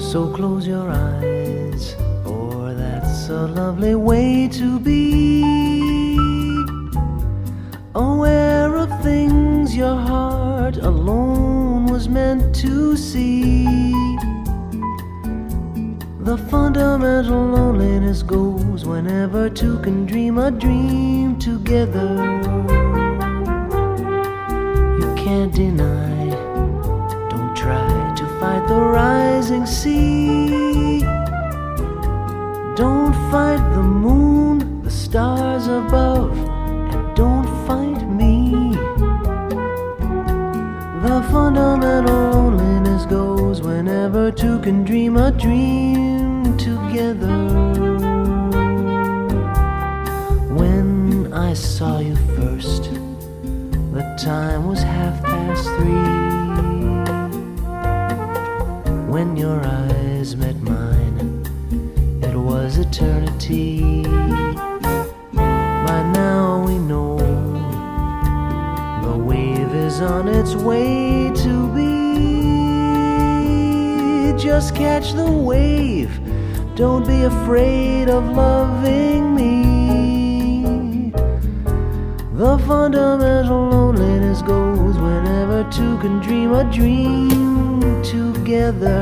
So close your eyes, for that's a lovely way to be. Aware of things your heart alone was meant to see. The fundamental loneliness goes whenever two can dream a dream together. You can't deny, don't try to fight the rising sea. Don't fight the moon, the stars above, and don't fight me. The fundamental loneliness goes whenever two can dream a dream together. When I saw you first, the time was 3:30. When your eyes met mine, it was eternity. By now we know the wave is on its way to be. Just catch the wave, don't be afraid of loving me. The fundamental loneliness goes whenever two can dream a dream together.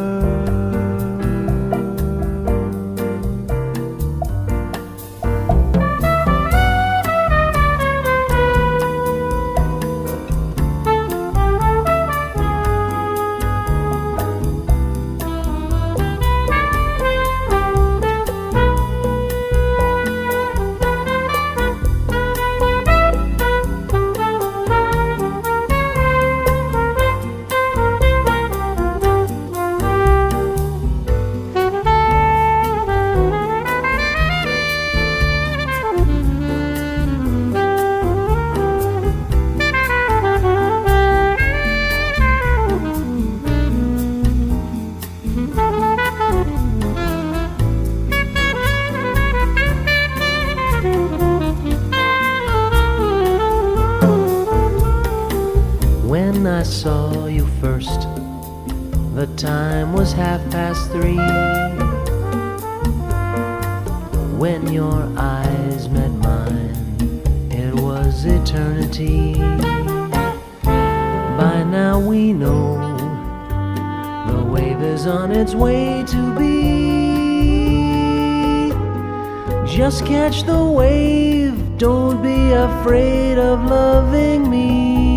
When I saw you first, the time was 3:30. When your eyes met mine, it was eternity. By now we know the wave is on its way to be. Just catch the wave, don't be afraid of loving me.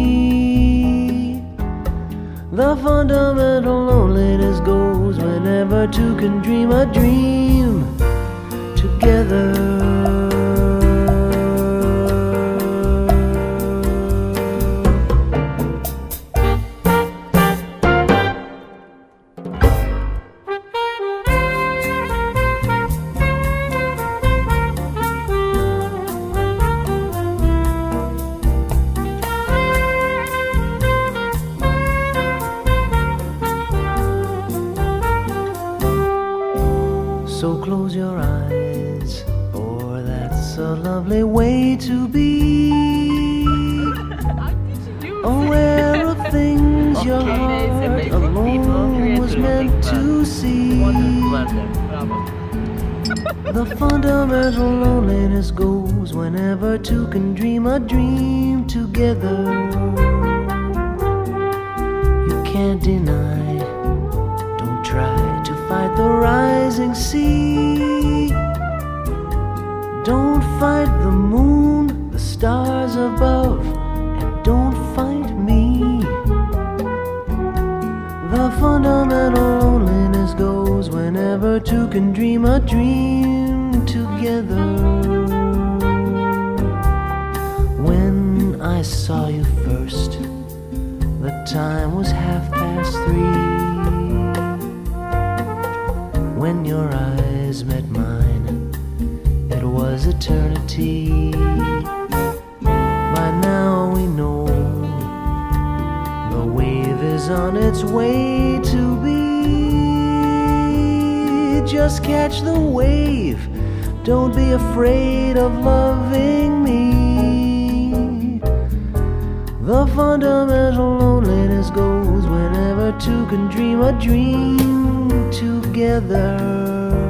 The fundamental loneliness goes whenever two can dream a dream together. So close your eyes, for that's a lovely way to be. Aware of things your heart alone was meant to see. The fundamental loneliness goes whenever two can dream a dream together. You can't deny, don't try to fight the rising sea. Don't fight the moon, the stars above, and don't fight me. The fundamental loneliness goes whenever two can dream a dream together. When I saw you first, the time was 3:30. When your eyes met mine, it was eternity. By now we know the wave is on its way to be. Just catch the wave, don't be afraid of loving me. The fundamental loneliness goes whenever whenever two can dream a dream together.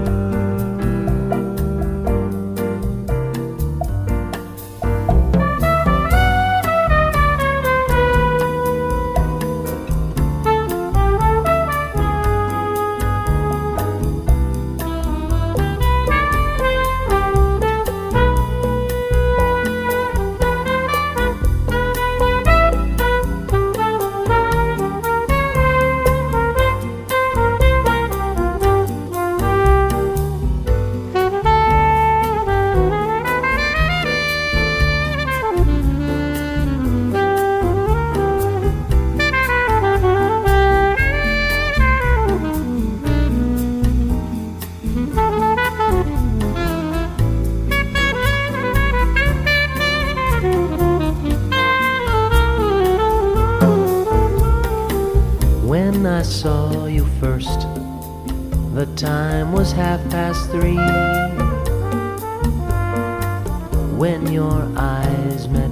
When I saw you first, the time was 3:30. When your eyes met